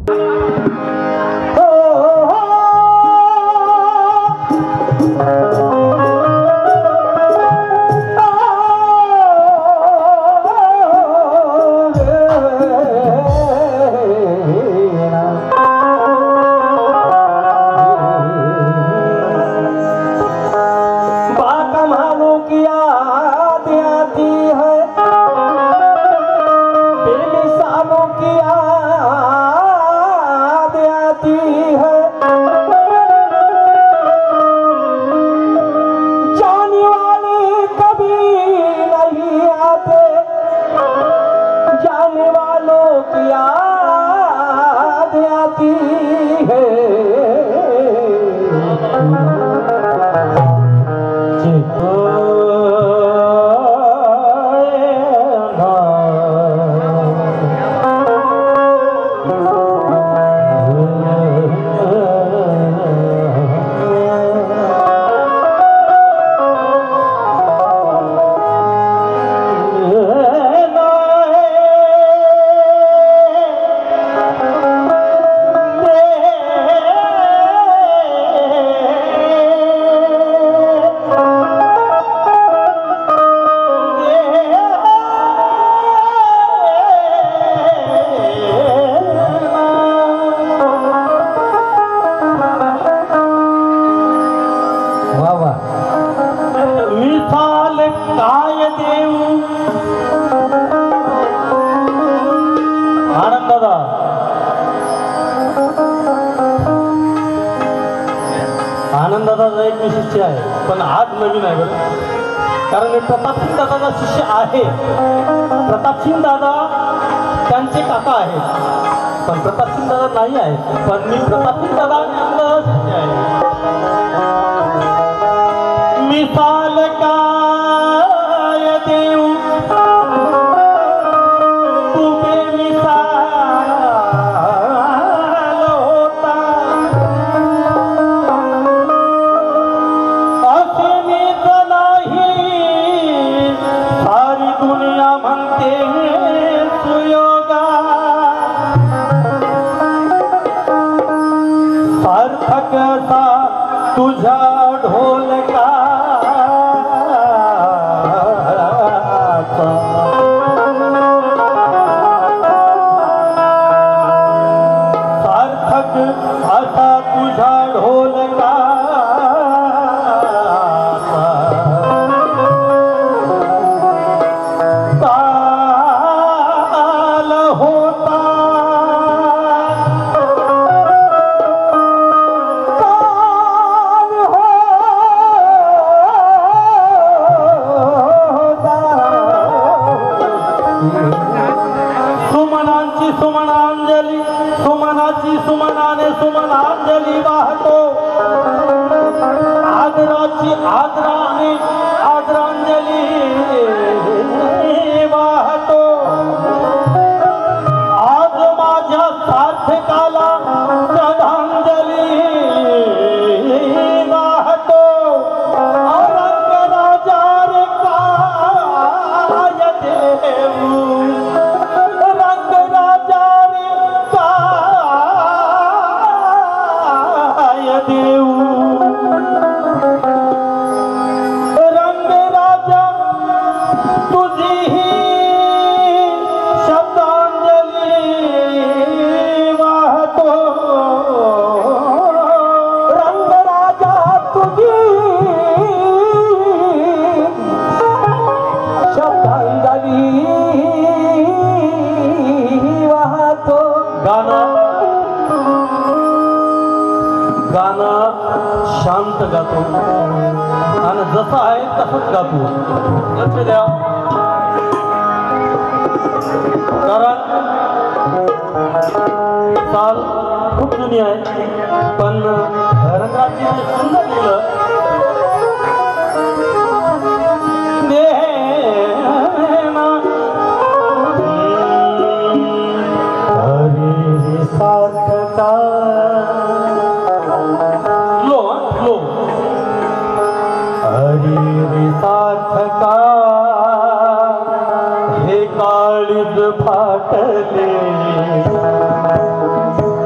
आनंदाचा एक मी शिष्य आहे, पण आज नवीन आहे बरं. कारण मी प्रतापसिंग दादाचा शिष्य आहे. प्रतापसिंग दादा त्यांचे काका आहेत, पण प्रतापसिंग दादा नाही आहे. पण मी प्रतापसिंग दादा शिष्य आहे. मिसाल काय देऊ तुझा ढोलका सार्थक असा तुझा ढोलका काल होता सुमनांची सुमनांजली, सुमनाची सुमनाने सुमनांजली वाहतो. आदराची आदराने आदरांजली वाहतो. आज माझ्या सार्थकाला श्रद्धांजली वाहतो. औरंग राजा रे काय देऊ, देऊ रंग राजा तुझी ही शब्दांजली वाहतो. रंग राजा तुझी शब्दांजली वाहतो. गाणं शांत गातो आणि जसं आहे तसंच गातो. लक्ष द्या, कारण चाल खूप जुनी आहे, पण रंगाची सुंदर लिहिलं सार्थका हरी सार्थका हे काळीज फाटले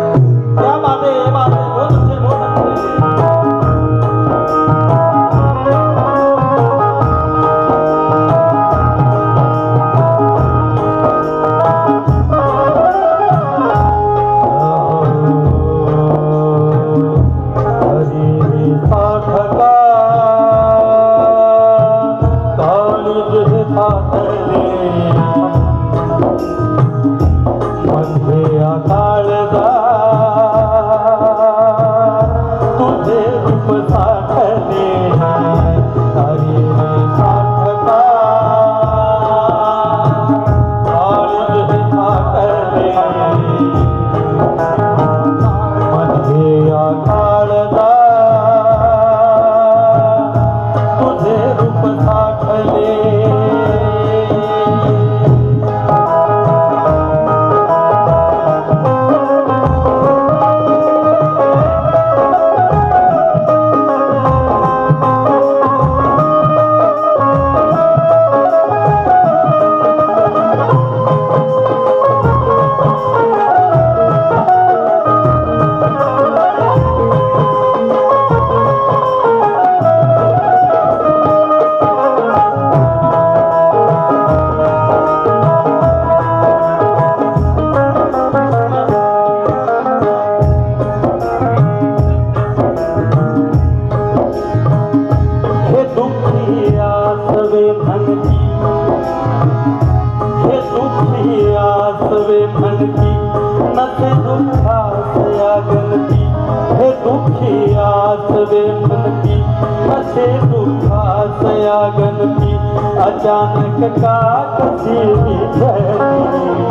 अचानक का कशी विझली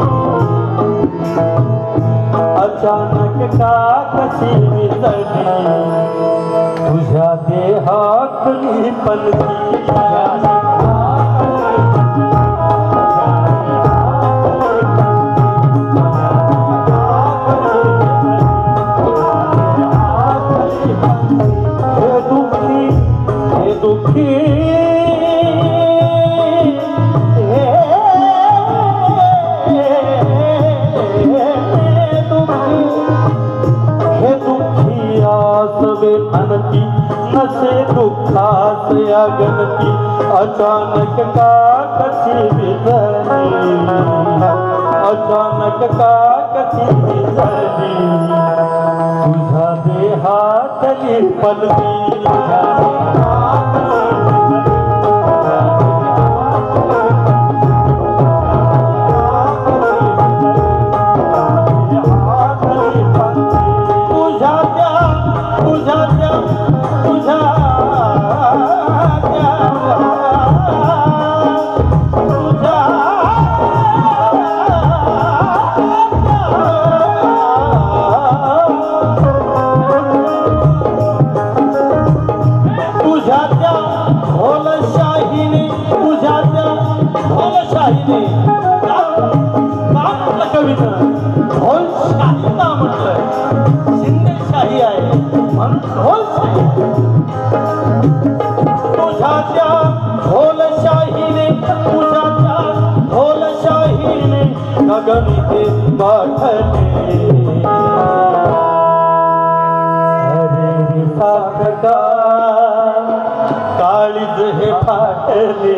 अचानक का कशी विझली तुझ्या देहातली पलकी अनती नसे दुःखास या गणती अचानक का कशी विझली अचानक का कशी विझली तुझ्या देहातली पलकी शिंदेशाही आहे म्हणून तुझ्या ढोलशाहीने तुझ्या ढोलशाहीने गगनीते पाठले हरे साधका काळीज हे फाटले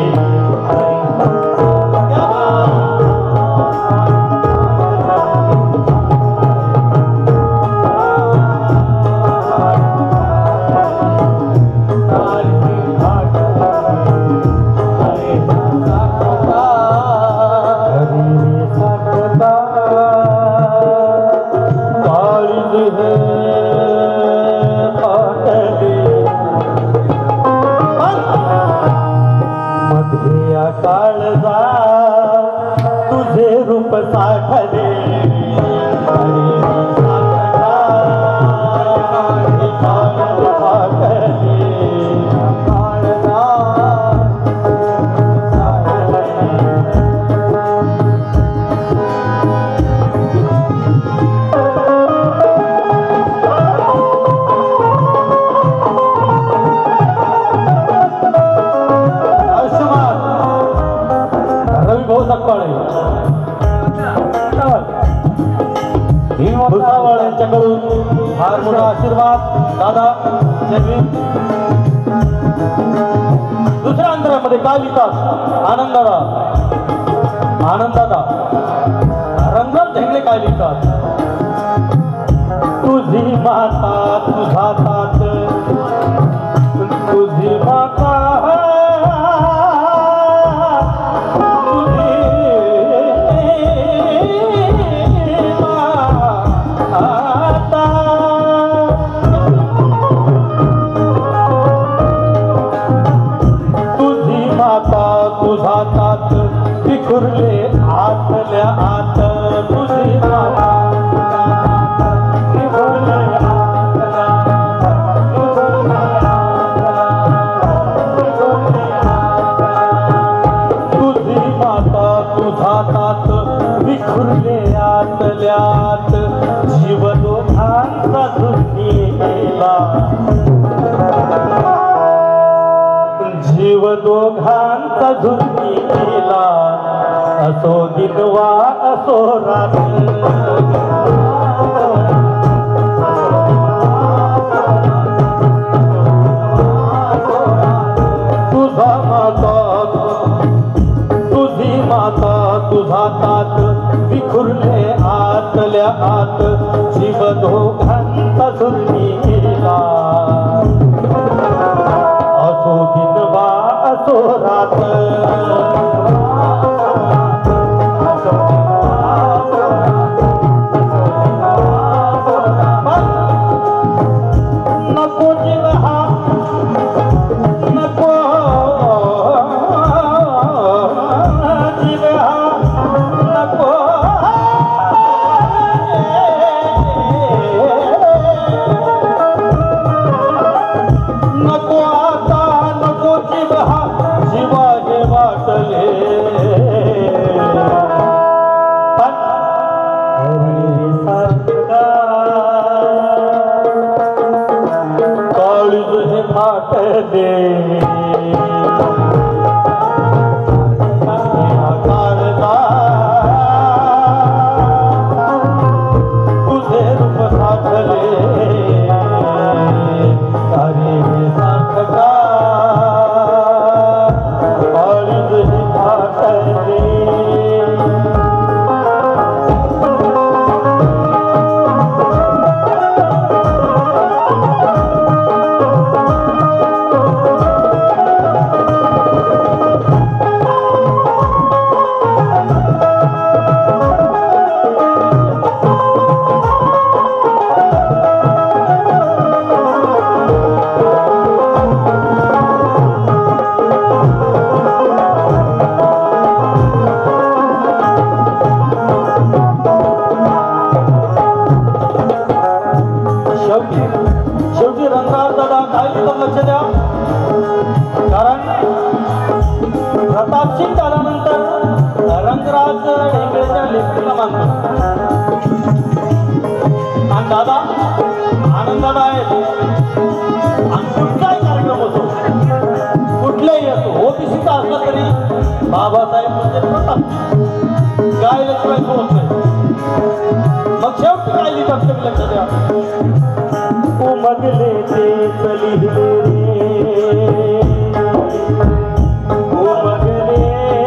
काळजा तुझे रूप साठले यांच्याकडून फार मोठा आशीर्वाद दादा जगवी दुसऱ्या अंतरामध्ये काय लिहितात आनंदादा आनंदादा रंगत झेंगले काय लिहितात तुझी माता तुझा तात तुझी माता तुझा तात विखुरले आतल्या आत तुझी माता विखुरले आतल्या तुझी माता तुझा तात विखुरले आतल्या आत जीव दोघांचा धुनीला जीव दोघांचा झुंजीला असो दिनवा असो रात्र तुझा माता तुझी माता तुझा तात विखुरले आतल्या आत जीव दोघांचा झुंजीला असो दिनवा असो रात नको जीव हा नको दे काळजा तुझे रूप साठले अरे साठका काळीजही फाटले शेवटी रंगराज दादा काय लक्ष द्या कारण प्रतापसिंग दादानंतर रंगराज ढेकळेच्या लेखीला मानतो आणि दादा आनंदात आहेत आणि कुठलाही कार्यक्रम होतो कुठलाही असो ओबीसीचा असला तरी बाबासाहेब म्हणजे प्रताप गायल्याशिवाय होत नाही मग शेवटी काय लिहितात तुम्ही लक्ष द्या उमगले ते चलिले उमगले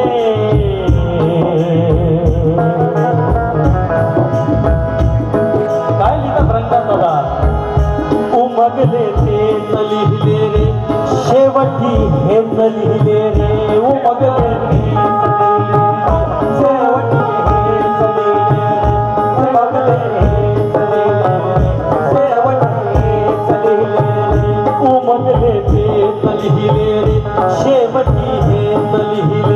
काय लिहितात रंगात दादा उमगले ते चलिले रे शेवटी हे चलिले रे उमगले ते शेवटी हे चलिले उमगले उमगले ते चलिले रे शेवटी हे चलिले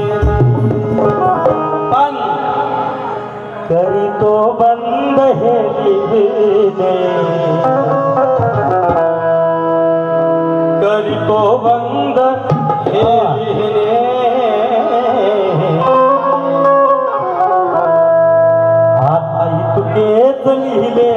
पण करीतो बंद हे लिहिणे करीतो बंद हे लिहिणे आता इतकेच लिहिले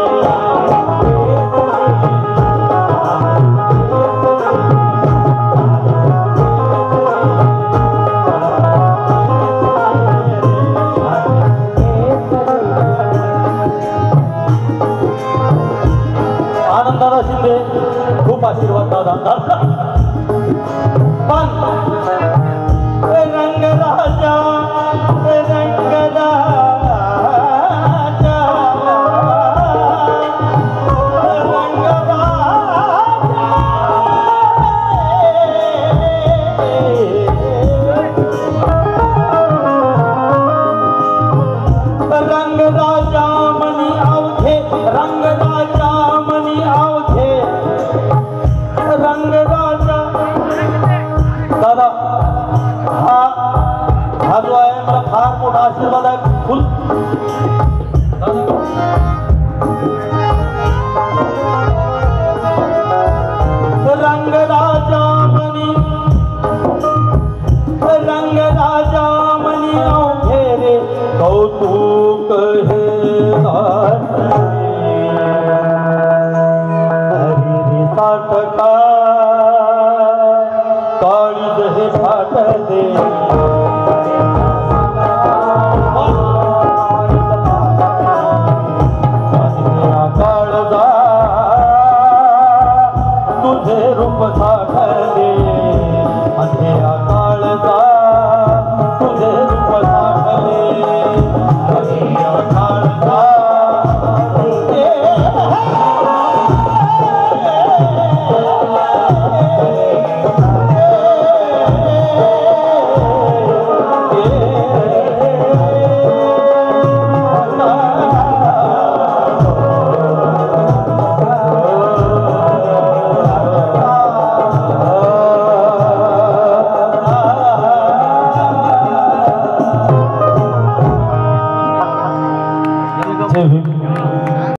आनंदाला शिंदे खूप आशीर्वाद दादा पण रंगराजा रंगराजा रंगराजा मनी अवघे रंगराजा मनी अवघे रंगराजा दादा हा जो आहे मला फार मोठा आशीर्वाद आहे फुल रंगराजा मनी रंगराजा मनी अवघे रे कौतुक हे हरी रे साठका काळीज हे फाटले काळजा तुझे रूप साठले अंधेरा काळजा तुझे रूप साठले अंधेरा काळजा जय भीम.